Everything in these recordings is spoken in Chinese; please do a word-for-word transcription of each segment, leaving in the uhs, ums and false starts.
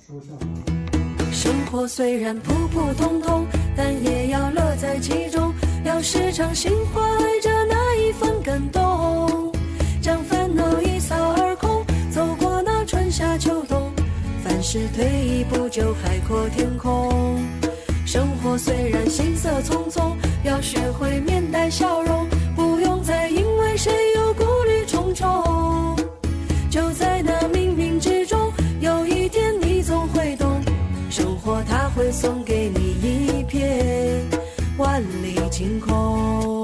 生活虽然普普通通，但也要乐在其中，要时常心怀着那一份感动，将烦恼一扫而空，走过那春夏秋冬，凡事退一步就海阔天空。生活虽然行色匆匆，要学会面带笑容，不用再因为谁又顾虑重重。就在那冥冥之中，有一天你总会懂，生活它会送给你一片万里晴空。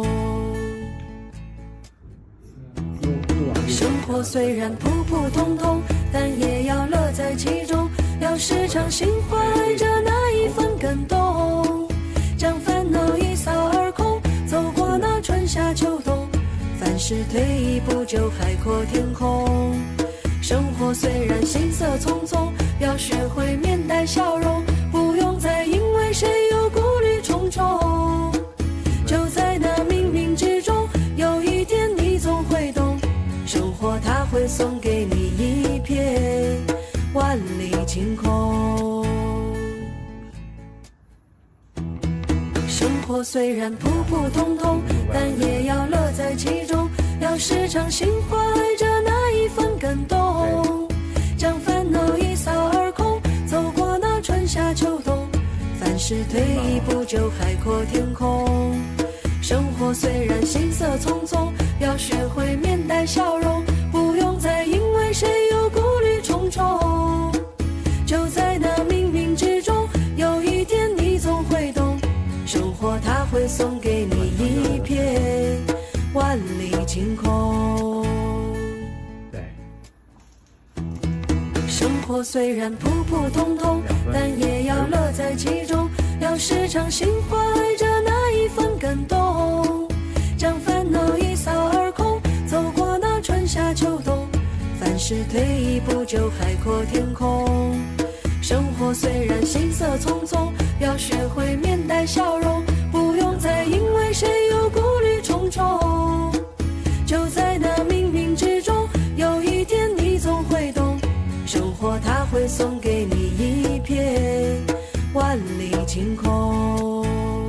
生活虽然普普通通，但也要乐在其中，要时常心怀着那一份感动，将烦恼一扫而空，走过那春夏秋冬，凡事退一步就海阔天空。生活虽然行色匆匆，要学会面带笑容，不用再因为谁又顾虑重重。就在那冥冥之中，有一天你总会懂，生活它会送给你一片万里晴空。生活虽然普普通通，但也要乐在其中，要时常心怀着那一份感动，将烦恼一扫而空，走过那春夏秋冬，凡事退一步就海阔天空。生活虽然行色匆匆，要学会面带笑容，不用再因为谁又顾虑重重。就在那冥冥之中，有一天你总会懂，生活它会送给你一片万里晴空。生活虽然普普通通，但也要乐在其中，要时常心怀着那一份感动，将烦恼一扫而空，走过那春夏秋冬，凡事退一步就海阔天空。生活虽然行色匆匆，要学会面带笑容，不用再因为谁又顾虑重重。就在那冥冥之中，有一天你总会懂，生活它会送给你一片万里晴空。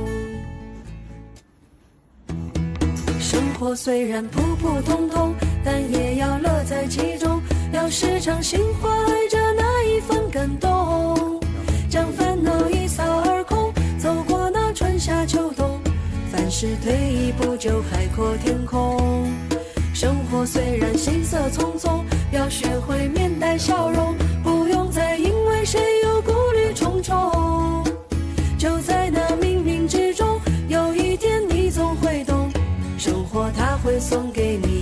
生活虽然普普通通，但也要乐在其中，要时常心怀着那一份感动，将烦恼一扫而空，走过那春夏秋冬，凡事退一步就海阔天空。生活虽然行色匆匆，要学会面带笑容，不用再因为谁又顾虑重重。就在那冥冥之中，有一天你总会懂，生活它会送给你